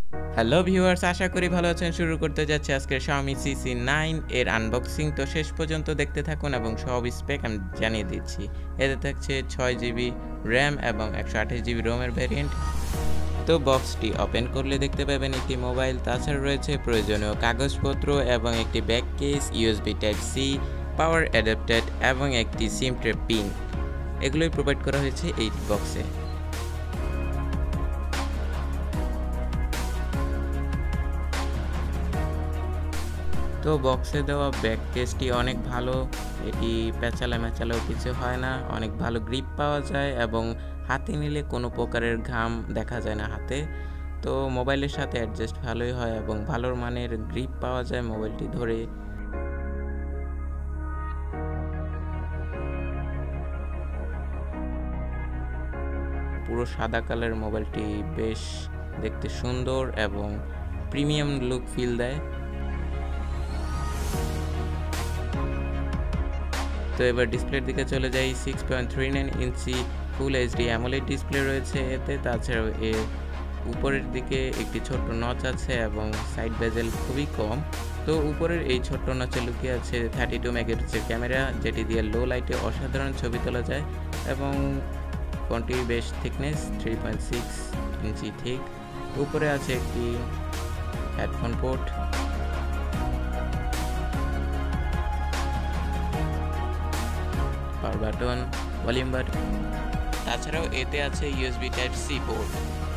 Hello viewers, আশা করি ভালো আছেন। শুরু করতে যাচ্ছি আজকের Xiaomi CC9 এর আনবক্সিং। তো শেষ পর্যন্ত দেখতে থাকুন এবং সব স্পেক আমি জানিয়ে দিচ্ছি। এতে থাকছে 6GB র্যাম এবং 128GB রোমের ভ্যারিয়েন্ট। তো বক্সটি ওপেন করলে দেখতে পাবেন একটি মোবাইল, তাছাড়া রয়েছে প্রয়োজনীয় কাগজপত্র এবং একটি back case, USB Type-C, power adapter এবং একটি সিম ট্রে পিন। এগুলোই প্রোভাইড করা হয়েছে এই বক্সে। তো বক্সে দেওয়া ব্যাক কেসটি অনেক ভালো। এটি প্যাচালে-ম্যাচালেও কিছু হয় না। অনেক ভালো গ্রিপ পাওয়া যায় এবং হাতে নিলে কোনো প্রকারের ঘাম দেখা যায় না হাতে। তো মোবাইলের সাথে অ্যাডজাস্ট ভালোই হয় এবং ভালো মানের গ্রিপ পাওয়া যায় মোবাইলটি ধরে। পুরো সাদা কালারের মোবাইলটি বেশ দেখতে সুন্দর এবং প্রিমিয়াম লুক ফিল দেয়। তো এবার ডিসপ্লের দিকে চলে যাই। 6.39 ইঞ্চি ফুল এইচডি অ্যামোলেড ডিসপ্লে রয়েছে এতে। তাছাড়াও এর উপরের দিকে একটি ছোট্ট নচ আছে এবং সাইড বেজেল খুবই কম। তো উপরের এই ছোট্ট নচে লুকিয়ে আছে 32 মেগাপিক্সেলের ক্যামেরা, যেটি দিয়ে লো লাইটে অসাধারণ ছবি তোলা যায় এবং ফোনটি বেশ থিকনেস 3.6 ইঞ্চি ঠিক। উপরে আছে একটি headphone port, power button, volume button. তাছাড়াও এতে আছে ইউএসবি টাইপ সি পোর্ট।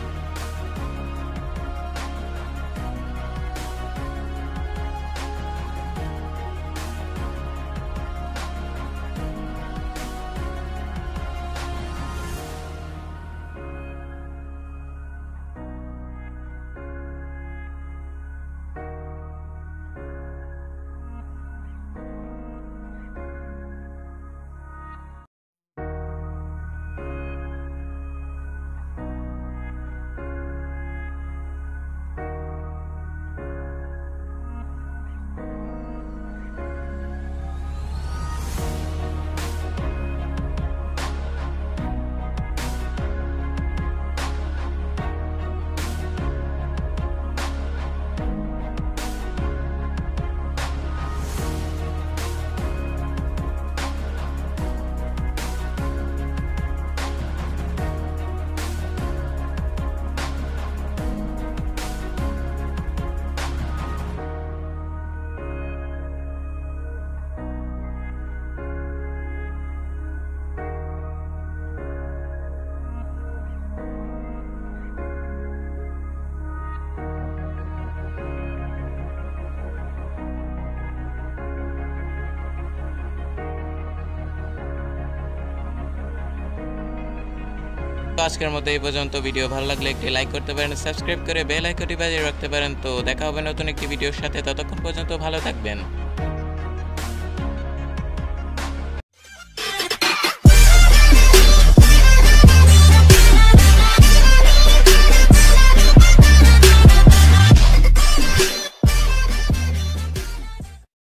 তো আজকের মতো এই পর্যন্ত। ভিডিও ভালো লাগলে একটি লাইক করতে পারেন, সাবস্ক্রাইব করে বেল আইকনটি বাজিয়ে রাখতে পারেন। তো দেখা হবে নতুন একটি ভিডিওর সাথে, ততক্ষণ পর্যন্ত ভালো থাকবেন।